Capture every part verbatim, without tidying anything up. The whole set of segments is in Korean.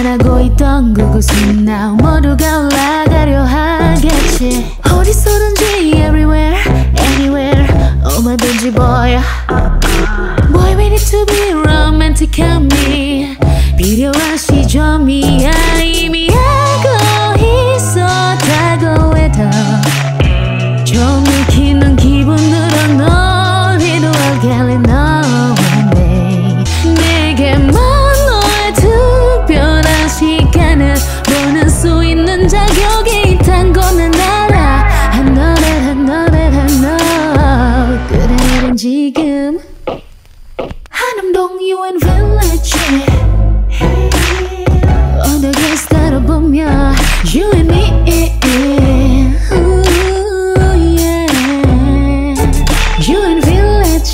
말하고 있던 그곳은 now 모두가 올라가려 하겠지. 어디서든지 everywhere anywhere 얼마든지 boy Boy we need to be romantic on me. 필요한 시점이야. 이미 알고 있었다고 해도 좀 익히는 기분으로 널 위로하게 너네 내게만 너의 특별한 시간을 보낼 수 있는 자격이 있단 건 난 알아. I know that I know that I know. 그래 난 지금 한남동 유엔 빌리지 어떻게 살아보면 You and me Ooh, yeah. You and village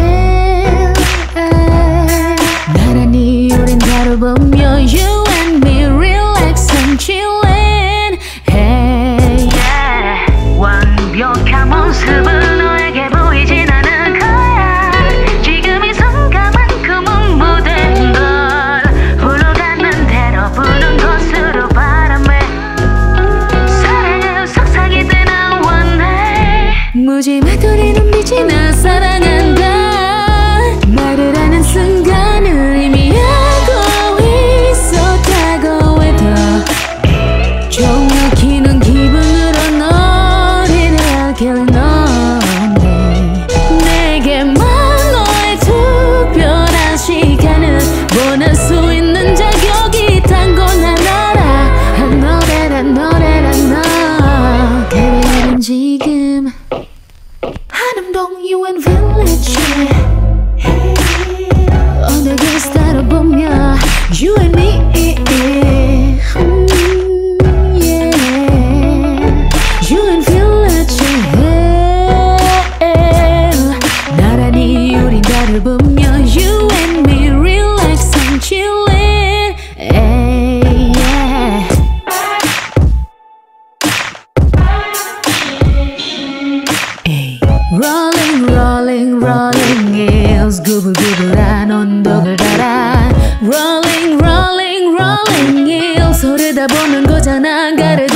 나란히 우린 다뤄보며 You and me relax and chillin' Hey yeah. 완벽한 모습은 너에게 보이진 않을 거야. 지금 이 순간만큼은 모든 걸 흘러가는 대로 부는 것으로 바람에 사랑은 속삭일 때 난 원해. 무지막거리 눈빛이 나 사랑한다 말을 하는 순간을 이미 알고 있었다고 해도 좀 막히는 기분으로 널 이래하길 너네 내게만 너의 특별한 시간을 보낼 수 있는 자격이 있단 건 난 알아. I know that I know that I know. 그래 난 지금 한남동 유엔 빌리지 어떻게 살아보며 You and me mm, yeah. You and village 나란히 우린 나를 보며 You and me relax and chillin' hey, yeah. Hey. Rolling rolling rolling hills 구불구불한 언덕을 달아 Rolling rolling rolling hills 오르다 보면 고장 안 가르